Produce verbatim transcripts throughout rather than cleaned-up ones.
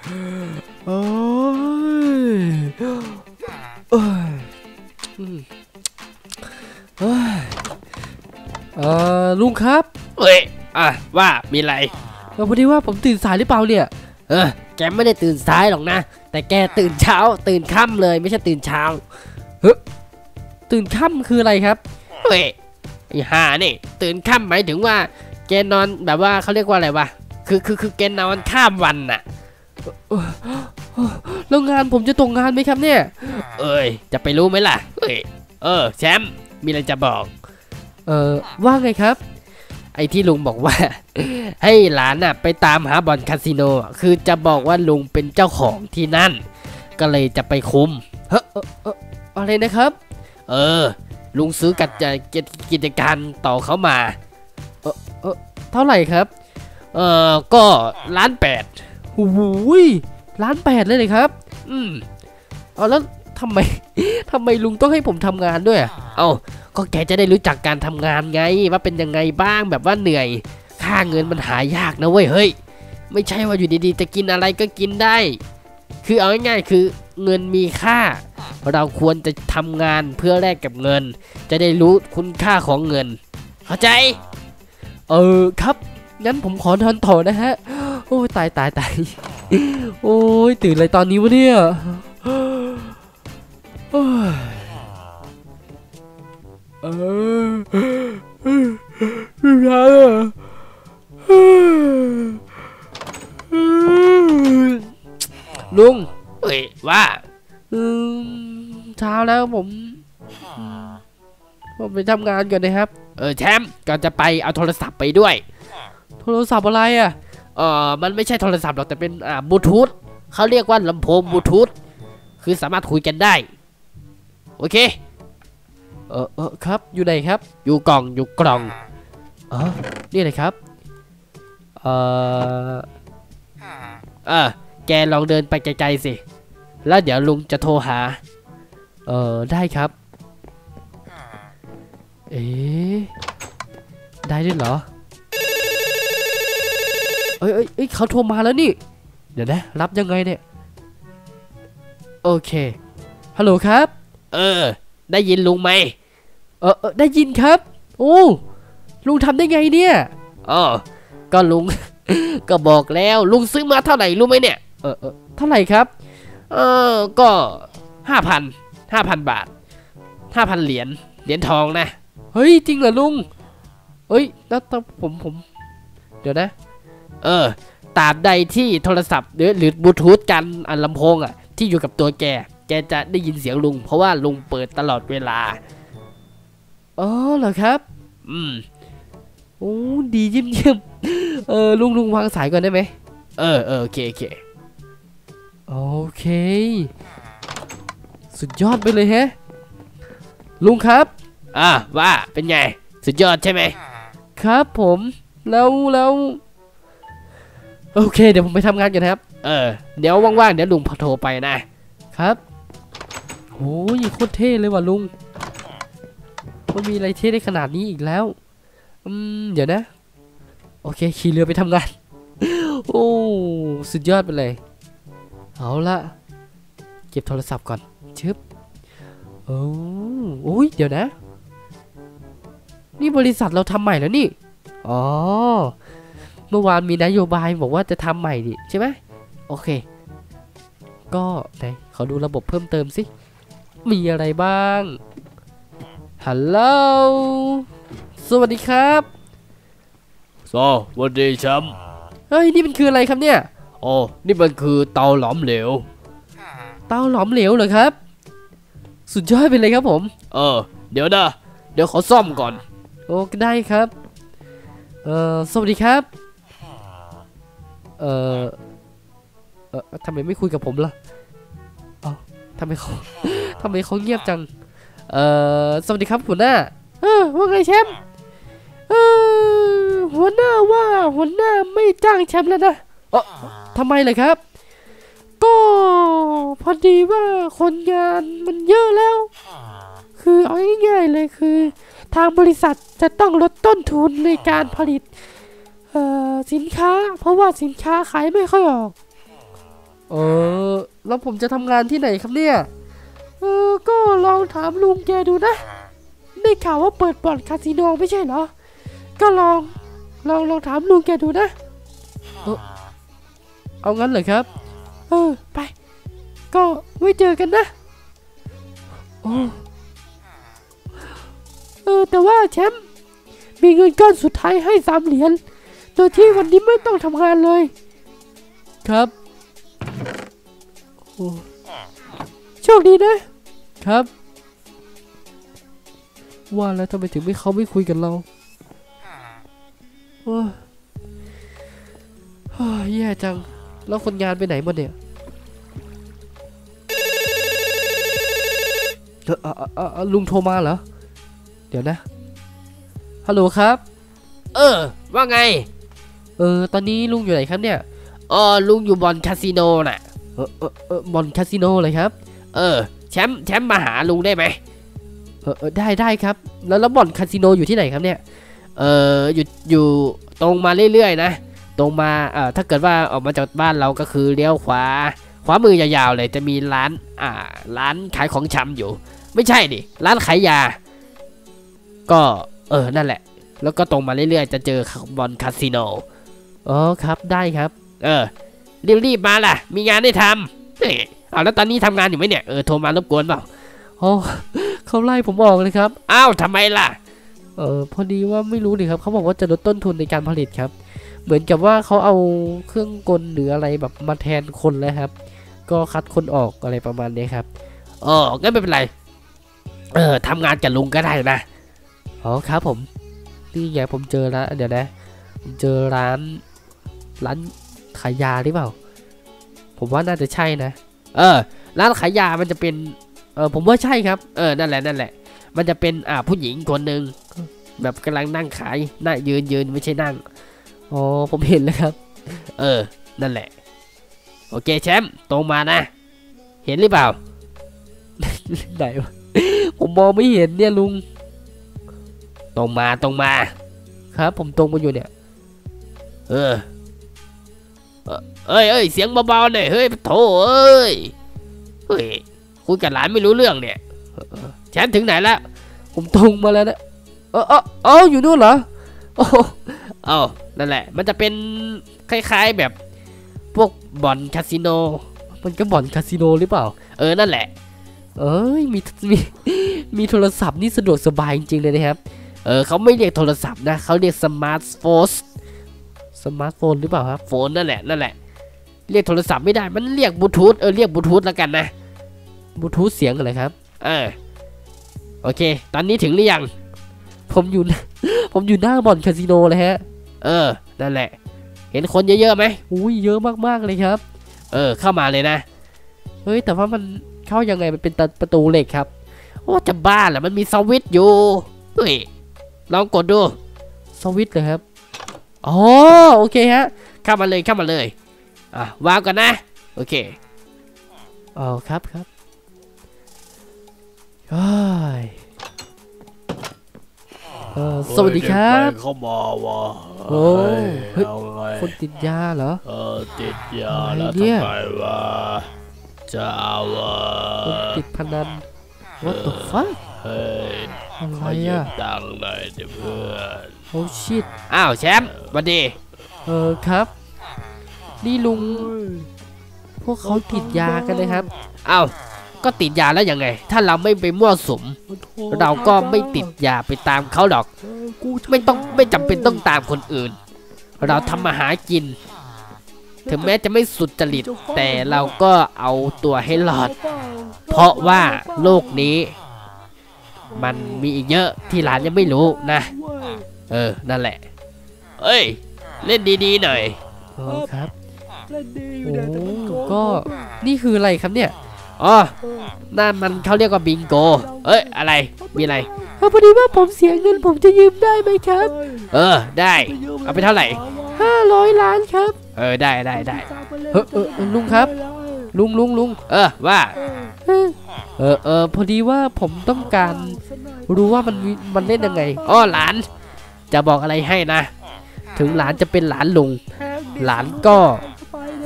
โอ้ยโอ้ยเออลุงครับเอ้ยอ่ะว่ามีอะไรเออพอดีว่าผมตื่นสายหรือเปล่าเนี่ยเออแกไม่ได้ตื่นสายหรอกนะแต่แกตื่นเช้าตื่นค่ำเลยไม่ใช่ตื่นเช้าเฮ้ยตื่นค่ำคืออะไรครับเฮ้ยไอ้ห่านี่ตื่นค่ำหมายถึงว่าแกนอนแบบว่าเขาเรียกว่าอะไรวะคือคือคือแกนอนข้ามวันน่ะแล้วงานผมจะตกงานไหมครับเนี่ยเอ้ยจะไปรู้ไหมล่ะเอ้ยเออแชมป์มีอะไรจะบอกเออว่าไงครับไอ้ที่ลุงบอกว่าให้หลานน่ะไปตามหาบ่อนคาสิโนคือจะบอกว่าลุงเป็นเจ้าของที่นั่นก็เลยจะไปคุมเฮ้ออะไรนะครับเออลุงซื้อกัจกิจการต่อเขามาเออเออเท่าไหร่ครับเออก็ล้านแปดโอ้โหล้านแปดเลยเลยครับอืมเอาแล้วทำไมทำไมลุงต้องให้ผมทำงานด้วยเอ้าก็แกจะได้รู้จักการทำงานไงว่าเป็นยังไงบ้างแบบว่าเหนื่อยค่าเงินมันหายากนะเว้ยเฮ้ยไม่ใช่ว่าอยู่ดีๆจะกินอะไรก็กินได้คือเอาง่ายๆคือเงินมีค่าเราควรจะทำงานเพื่อแลกกับเงินจะได้รู้คุณค่าของเงินเข้าใจเออครับงั้นผมขอนอนต่อนะฮะโอ้ยตายตายตายโอ้ยตื่นอะไรตอนนี้วะเนี่ยเออลุงเอ้ยว่าเช้าแล้วผมผมไปทำงานก่อนนะครับเออแชมป์ก่อนจะไปเอาโทรศัพท์ไปด้วยโทรศัพท์อะไรอ่ะเออมันไม่ใช่โทรศัพท์หรอกแต่เป็นอ่าบลูทูธเขาเรียกว่าลำโพงบลูทูธคือสามารถคุยกันได้โอเคเออเออครับอยู่ไหนครับอยู่กล่องอยู่กล่องอ๋อนี่เลยครับเออเออแกลองเดินไปไกลๆสิแล้วเดี๋ยวลุงจะโทรหาเออได้ครับเอ๊ะได้ด้วยเหรอเอ้ยเอ้ยเขาโทรมาแล้วนี่เดี๋ยวนะรับยังไงเนี่ยโอเคฮัลโหลครับเออได้ยินลุงไหมเออเออได้ยินครับโอ้ลุงทำได้ไงเนี่ยอ๋อก็ลุงก็บอกแล้วลุงซื้อมาเท่าไหร่รู้ไหมเนี่ยเออเออเท่าไหร่ครับเออก็ห้าพันห้าพันบาทห้าพันเหรียญเหรียญทองนะเฮ้ยจริงเหรอลุงเฮ้ยแล้วผมผมเดี๋ยวนะเออตราบใดที่โทรศัพท์หรือหรือบลูทูธกันอันลำโพงอ่ะที่อยู่กับตัวแกแกจะได้ยินเสียงลุงเพราะว่าลุงเปิดตลอดเวลาอ๋อเหรอครับอืมโอ้ดีเยี่ยมเยี่ยมเออลุงลุงวางสายก่อนได้ไหมเออเออโอเคโอเคโอเคสุดยอดไปเลยแฮะลุงครับอ่าว่าเป็นไงสุดยอดใช่ไหมครับผมแล้วแล้วโอเคเดี๋ยวผมไปทำงานกันครับเออเดี๋ยวว่างๆเดี๋ยวลุงพอโทรไปนะครับโอ้ยโคตรเท่เลยว่ะลุงมันมีอะไรเท่ได้ขนาดนี้อีกแล้วอืมเดี๋ยวนะโอเคขี่เรือไปทำงานโอ้สุดยอดไปเลยเอาละเก็บโทรศัพท์ก่อนชึบโอ้โอ้ยเดี๋ยวนะนี่บริษัทเราทำใหม่แล้วนี่อ๋อเมื่อวานมีนโยบายบอกว่าจะทำใหม่ดิใช่ไหมโอเคก็ไหนขอดูระบบเพิ่มเติมสิมีอะไรบ้างฮัลโหลสวัสดีครับสวัสดีแชมป์เฮ้ยนี่มันคืออะไรครับเนี่ยโอ้นี่มันคือเตาหลอมเหลวเตาหลอมเหลวเหรอครับสุดยอดไปเลยครับผมเออเดี๋ยวนะเดี๋ยวขอซ่อมก่อนโอ้ได้ครับเออสวัสดีครับเออเออทำไมไม่คุยกับผมล่ะเอ้าทำไมเขาทำไมเขาเงียบจังเออสวัสดีครับหัวหน้าเออว่าไงแชมป์เออหัวหน้าว่าหัวหน้าไม่จ้างแชมป์แล้วนะเออทำไมเลยครับก็พอดีว่าคนงานมันเยอะแล้วคือเอาง่ายๆเลยคือทางบริษัทจะต้องลดต้นทุนในการผลิตสินค้าเพราะว่าสินค้าขายไม่ค่อยออกเออแล้วผมจะทำงานที่ไหนครับเนี่ยเออก็ลองถามลุงแกดูนะได้ข่าวว่าเปิดบ่อนคาสิโนไม่ใช่เหรอก็ลองลองลองถามลุงแกดูนะเออเอางั้นเหรอครับเออไปก็ไว้เจอกันนะโอ้เออแต่ว่าแชมป์มีเงินก้อนสุดท้ายให้สามเหรียญโดยที่วันนี้ไม่ต้องทำงานเลยครับโอ้โชคดีนะครับว่าแล้วทำไมถึงไม่เขาไม่คุยกับเราโอ้ยแย่จังแล้วคนงานไปไหนหมดเนี่ยเออเออเออเออลุงโทรมาเหรอเดี๋ยวนะฮัลโหลครับเออว่าไงเออตอนนี้ลุงอยู่ไหนครับเนี่ยอ๋อลุงอยู่บอลคาสิโนน่ะเออเออเออบอลคาสิโนเลยครับเออแชมป์แชมป์มาหาลุงได้ไหมเออเออได้ได้ครับแล้วแล้วบอลคาสิโนอยู่ที่ไหนครับเนี่ยเอออยู่อยู่ตรงมาเรื่อยๆนะตรงมาเอ่อถ้าเกิดว่าออกมาจากบ้านเราก็คือเลี้ยวขวาขวามือยาวๆเลยจะมีร้านอ่าร้านขายของชำอยู่ไม่ใช่ดิร้านขายยาก็เออนั่นแหละแล้วก็ตรงมาเรื่อยๆจะเจอบอลคาสิโนอ๋อครับได้ครับเออรีบๆมาล่ะมีงานให้ทำเฮ้ยเอาแล้วตอนนี้ทำงานอยู่ไหมเนี่ยเออโทรมารบกวนเปล่าอ๋อเขาไล่ผมออกเลยครับอ้าวทำไมล่ะเออพอดีว่าไม่รู้ดิครับเขาบอกว่าจะลดต้นทุนในการผลิตครับเหมือนกับว่าเขาเอาเครื่องกลหรืออะไรแบบมาแทนคนแล้วครับก็คัดคนออกอะไรประมาณนี้ครับอ๋องั้นไม่เป็นไรเออทำงานกับลุงก็ได้นะอ๋อครับผมนี่ไงผมเจอแล้วเดี๋ยวนะผมเจอร้านร้านขายยาหรือเปล่าผมว่าน่าจะใช่นะเออร้านขายยามันจะเป็นเออผมว่าใช่ครับเออนั่นแหละนั่นแหละมันจะเป็นอ่าผู้หญิงคนหนึ่งแบบกำลังนั่งขายนั่งยืนยืนไม่ใช่นั่งอ๋อผมเห็นแล้วครับเออนั่นแหละโอเคแชมป์ตรงมานะเห็นหรือเปล่าไหนวะผมมองไม่เห็นเนี่ยลุงตรงมาตรงมาครับผมตรงมาอยู่เนี่ยเออเอ้ยเอ้ยเสียงเบาๆหน่อยเฮ้ยโถเอ้ยเฮ้ยคุยกับหลานไม่รู้เรื่องเนี่ยแชมป์ถึงไหนแล้วผมตรงมาแล้วนะเออเออเอออยู่นู่นเหรอโอ้เอ้านั่นแหละมันจะเป็นคล้ายๆแบบพวกบ่อนคาสิโนมันก็บ่อนคาสิโนหรือเปล่าเออนั่นแหละเอ้ยมีมีมีโทรศัพท์นี่สะดวกสบายจริงๆเลยนะครับเออเขาไม่เรียกโทรศัพท์นะเขาเรียกสมาร์ทโฟนสมาร์ทโฟนหรือเปล่าครับโฟนนั่นแหละนั่นแหละเรียกโทรศัพท์ไม่ได้มันเรียกบลูทูธเออเรียกบลูทูธแล้วกันนะบลูทูธเสียงอะไรครับเออโอเคตอนนี้ถึงหรือยังผมอยู่ผมอยู่หน้าบ่อนคาสิโนเลยฮะเออนั่นแหละเห็นคนเยอะๆไหมอุ้ยเยอะมากๆเลยครับเออเข้ามาเลยนะเฮ้ยแต่ว่ามันเข้ายังไงมันเป็นประตูเหล็กครับโอ้จะบ้าเหรอมันมีสวิตช์อยู่เฮ้ยลองกดดูสวิตช์เลยครับอ๋อโอเคฮะเข้ามาเลยเข้ามาเลยอ่ะวางก่อนนะโอเคอ๋อครับครับเออสวัสดีครับเข้ามาวะโอ้เฮ้ยคนติดยาเหรอเออติดยาแล้วทำไมวะจะเอาวะคนติดพนัน What the fuck เฮ้ยอะไรอ่ะดังหน่อยดิเพื่อนโอ้ชิตอ้าวแชมป์สวัสดีเออครับนี่ลุงพวกเขาติดยากันเลยครับอ้าวก็ติดยาแล้วยังไงถ้าเราไม่ไปมั่วสุมเราก็ไม่ติดยาไปตามเขาหรอกไม่ต้องไม่จำเป็นต้องตามคนอื่นเราทำมาหากินถึงแม้จะไม่สุดจริตแต่เราก็เอาตัวให้รอดเพราะว่าโลกนี้มันมีอีกเยอะที่หลานยังไม่รู้นะเออนั่นแหละเอ้ยเล่นดีๆหน่อยอ๋อครับโอ้ก็นี่คืออะไรครับเนี่ยอ๋อนั่นมันเขาเรียกว่าบิงโกเอ้ยอะไรมีอะไรพอดีว่าผมเสียเงินผมจะยืมได้ไหมครับเออได้เอาไปเท่าไหร่ห้าร้อยล้านครับเออได้ได้ได้เออเออลุงครับลุงลุงลุงเออว่าเออเออพอดีว่าผมต้องการรู้ว่ามันมันเล่นยังไงอ๋อหลานจะบอกอะไรให้นะถึงหลานจะเป็นหลานลุงหลานก็ค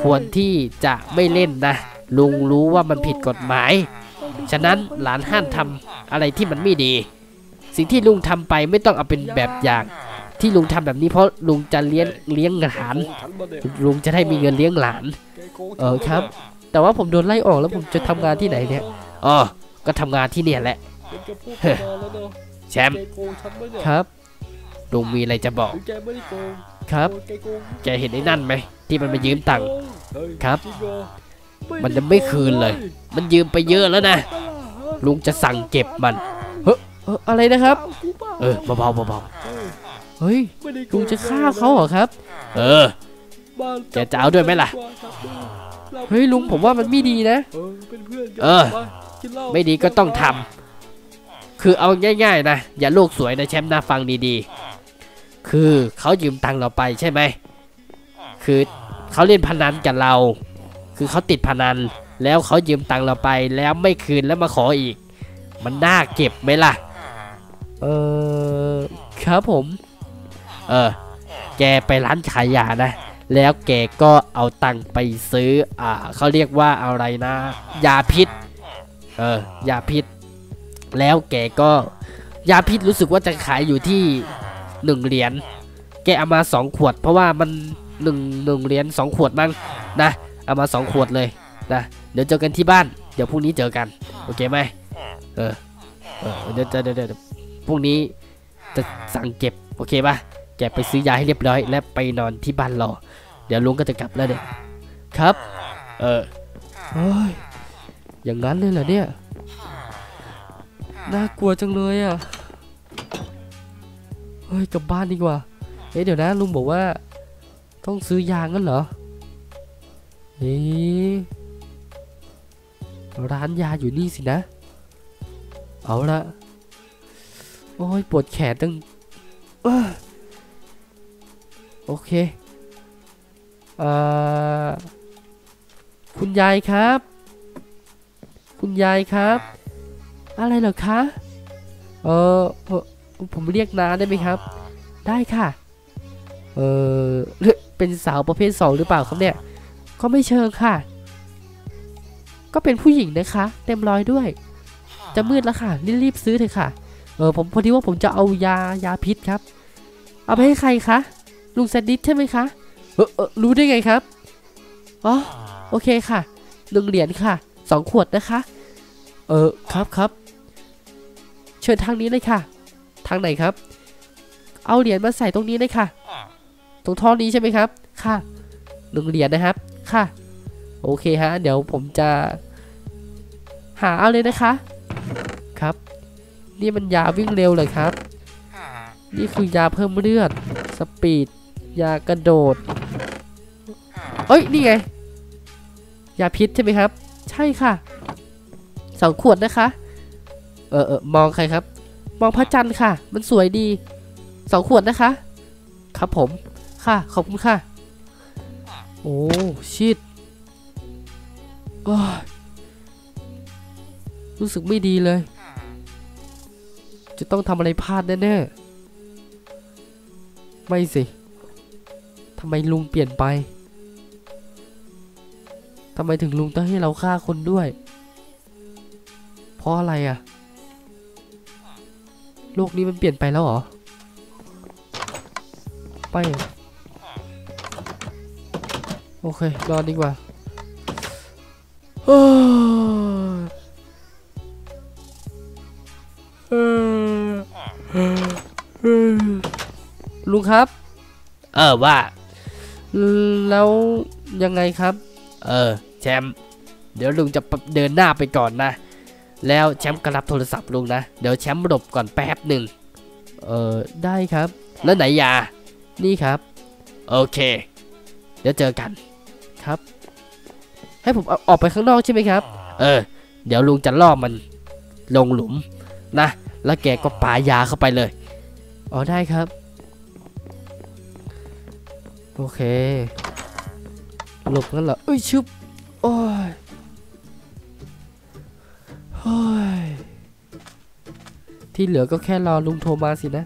ควรที่จะไม่เล่นนะลุงรู้ว่ามันผิดกฎหมายฉะนั้นหลานห้ามทำอะไรที่มันไม่ดีสิ่งที่ลุงทำไปไม่ต้องเอาเป็นแบบอย่างที่ลุงทำแบบนี้เพราะลุงจะเลี้ยงเลี้ยงหลานลุงจะได้มีเงินเลี้ยงหลานเออครับแต่ว่าผมโดนไล่ออกแล้วผมจะทำงานที่ไหนเนี่ยอ๋อก็ทำงานที่เนี่ยแหละแชมป์ครับลุงมีอะไรจะบอกครับแกเห็นไอ้นั่นไหมที่มันมายืมตังค์ครับมันจะไม่คืนเลยมันยืมไปเยอะแล้วนะลุงจะสั่งเก็บมันเฮ้ออะไรนะครับเออเบาๆเบาๆเฮ้ยลุงจะฆ่าเขาเหรอครับเออแกจะเอาด้วยไหมล่ะเฮ้ยลุงผมว่ามันไม่ดีนะเออไม่ดีก็ต้องทำคือเอาง่ายๆนะอย่าโลกสวยนะแชมป์นะฟังดีๆคือเขายืมตังค์เราไปใช่ไหมคือเขาเล่นพนันกับเราคือเขาติดพนันแล้วเขายืมตังค์เราไปแล้วไม่คืนแล้วมาขออีกมันน่าเก็บไหมล่ะเออครับผมเออแกไปร้านขายยานะแล้วแกก็เอาตังค์ไปซื้ออ่าเขาเรียกว่าอะไรนะยาพิษเออยาพิษแล้วแกก็ยาพิษรู้สึกว่าจะขายอยู่ที่หนึ่งเหรียญแกเอามาสองขวดเพราะว่ามันหนึ่งหนึ่งเหรียญสองขวดมั้งนะเอามาสองขวดเลยนะเดี๋ยวเจอกันที่บ้านเดี๋ยวพรุ่งนี้เจอกันโอเคไหมเออเออเดี๋ยวเดี๋ยวเดี๋ยวพรุ่งนี้จะสั่งเก็บโอเคป่ะแกไปซื้อยาให้เรียบร้อยและไปนอนที่บ้านรอเดี๋ยวลุงก็จะกลับแล้วเนี่ยครับเออโอ้ยอย่างนั้นเลยเหรอเนี่ยน่ากลัวจังเลยอ่ะเฮ้ยกลับบ้านดีกว่าเอ๊ะเดี๋ยวนะลุงบอกว่าต้องซื้อยางั้นเหรอเอ๊ะร้านยาอยู่นี่สินะเอาละโอ้ยปวดแขนตั้งโอเคอ่าคุณยายครับคุณยายครับอะไรเหรอคะเออผมเรียกน้าได้ไหมครับได้ค่ะเออเป็นสาวประเภทสองหรือเปล่าครับเนี่ยก็ไม่เชิงค่ะก็เป็นผู้หญิงนะคะเต็มร้อยด้วยจะมืดแล้วค่ะรีบๆซื้อเถอะค่ะเออผมพอดีว่าผมจะเอายายาพิษครับเอาไปให้ใครคะลุงแซนดิสใช่ไหมคะเออเออรู้ได้ไงครับอ๋อโอเคค่ะหนึ่งเหรียญค่ะสองขวดนะคะเออครับครับเชิญทางนี้เลยค่ะทางไหนครับเอาเหรียญมาใส่ตรงนี้เลยค่ะตรงท่อนี้ใช่ไหมครับค่ะหนึ่งเหรียญนะครับค่ะโอเคฮะเดี๋ยวผมจะหาเอาเลยนะคะครับนี่มันยาวิ่งเร็วเลยครับนี่คือยาเพิ่มเลือดสปีดยากระโดดเอ้ยนี่ไงยาพิษใช่ไหมครับใช่ค่ะสองขวดนะคะเออเออมองใครครับมองพระจันทร์ค่ะมันสวยดีสองขวดนะคะครับผมค่ะขอบคุณค่ะโอ้ชิดรู้สึกไม่ดีเลยจะต้องทำอะไรพลาดแน่ๆไม่สิทำไมลุงเปลี่ยนไปทำไมถึงลุงต้องให้เราฆ่าคนด้วยเพราะอะไรอะโลกนี้มันเปลี่ยนไปแล้วเหรอไปโอเคนอนดีกว่าลุงครับเออว่าแล้วยังไงครับเออแชมป์เดี๋ยวลุงจะเดินหน้าไปก่อนนะแล้วแชมป์ก็รับโทรศัพท์ลุงนะเดี๋ยวแชมป์หลบก่อนแป๊บหนึ่งเออได้ครับแล้วไหนยานี่ครับโอเคเดี๋ยวเจอกันครับให้ผมออกไปข้างนอกใช่ไหมครับเออเดี๋ยวลุงจะล่อมันลงหลุมนะแล้วแกก็ปายาเข้าไปเลยอ๋อได้ครับโอเคหลบงั้นเหรอเอ้ยชุบโอ้ยโอ้ยที่เหลือก็แค่รอลุงโทรมาสินะ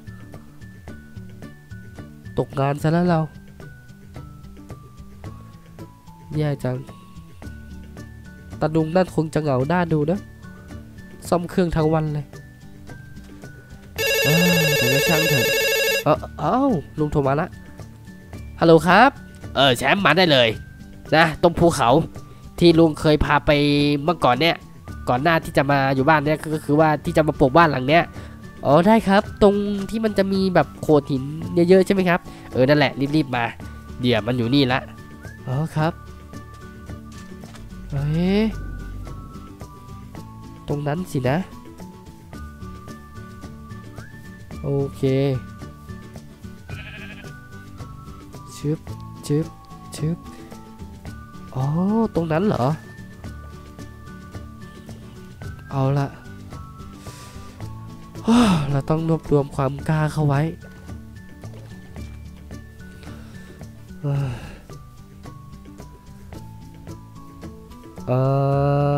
ตกงานซะแล้วเราแย่จังตาลุงนั่นคงจะเหงาหน้าดูนะซ่อมเครื่องทั้งวันเลยเออเดี๋ยวก็ช่างเถอะเออเอ้าลุงโทรมาละฮัลโหลครับเออแชมป์มาได้เลยนะตรงภูเขาที่ลุงเคยพาไปเมื่อก่อนเนี่ยก่อนหน้าที่จะมาอยู่บ้านเนี่ยก็คือว่าที่จะมาปลูกบ้านหลังเนี้ยอ๋อได้ครับตรงที่มันจะมีแบบโขดหินเยอะๆใช่ไหมครับเออนั่นแหละรีบๆมาเดี๋ยวมันอยู่นี่ละอ๋อครับเฮ้ยตรงนั้นสินะโอเคชึบชึบชึบอ๋อตรงนั้นเหรอเอาละเราต้องรวบรวมความกล้าเข้าไว้เออ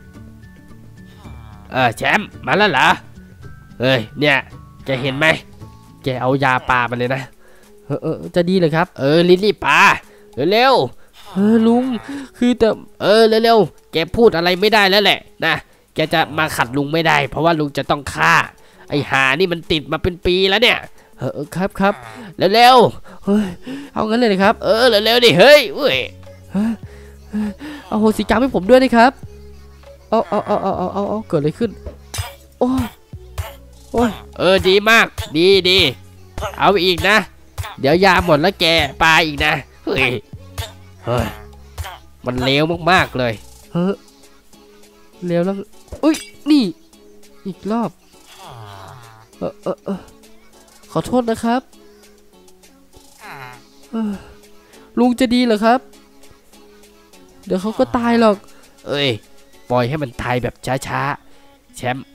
เออแชมป์มาแล้วเหรอเฮ้ยเนี่ยแกเห็นไหมแกเอายาปลามาเลยนะเออเออจะดีเลยครับเออรีบๆปลาเร็วเออลุงคือแต่ๆเออเร็วๆแกพูดอะไรไม่ได้แล้วแหละนะแกจะมาขัดลุงไม่ได้เพราะว่าลุงจะต้องฆ่าไอ้หานี่มันติดมาเป็นปีแล้วเนี่ยเออครับครับเร็วเฮ้ยเอางั้นเลยนะครับๆเออเร็วๆดิเฮ้ยเว้ยเอาโหสิกรรมให้ผมด้วยนะครับเอาเอาเอาเอาเอาเอาเอาเกิดอะไรขึ้นโอ้ยโอ้ยเออดีมากดีดีเอาอีกนะเดี๋ยวยาหมดแล้วแกปลาอีกนะเฮ้ยเฮ้ยมันเลวมากๆเลยเฮ้ยเร็วแล้วอุ้ยนี่อีกรอบเออเออเออขอโทษนะครับเออลุงจะดีเหรอครับเดี๋ยวเขาก็ตายหรอกเอ้ยปล่อยให้มันตายแบบช้าๆแชมป์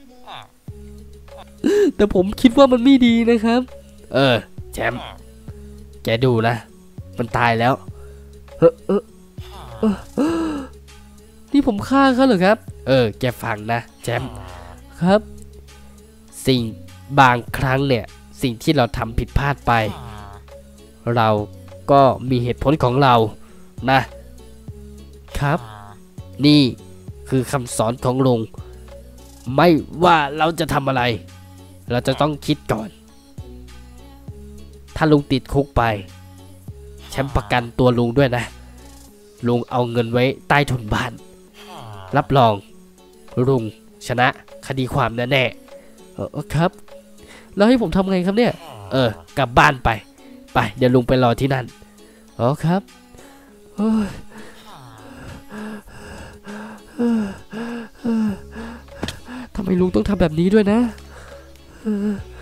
แต่ผมคิดว่ามันไม่ดีนะครับเออแชมป์แกดูนะมันตายแล้วเออเออเออเออนี่ผมฆ่าเขาเหรอครับเออแกฟังนะแชมป์ครับสิ่งบางครั้งเนี่ยสิ่งที่เราทำผิดพลาดไป เราก็มีเหตุผลของเรานะครับ นี่คือคำสอนของลุงไม่ว่าเราจะทำอะไร เราจะต้องคิดก่อน ถ้าลุงติดคุกไปแชมป์ประกันตัวลุงด้วยนะลุงเอาเงินไว้ใต้ถุนบ้านรับรองลุงชนะคดีความแน่เออครับ แล้วให้ผมทำไงครับเนี่ยๆเออกลับบ้านไปไปเดี๋ยวลุงไปรอที่นั่นอ๋อครับโอ้ยทำไมลุงต้องทำแบบนี้ด้วยนะเออ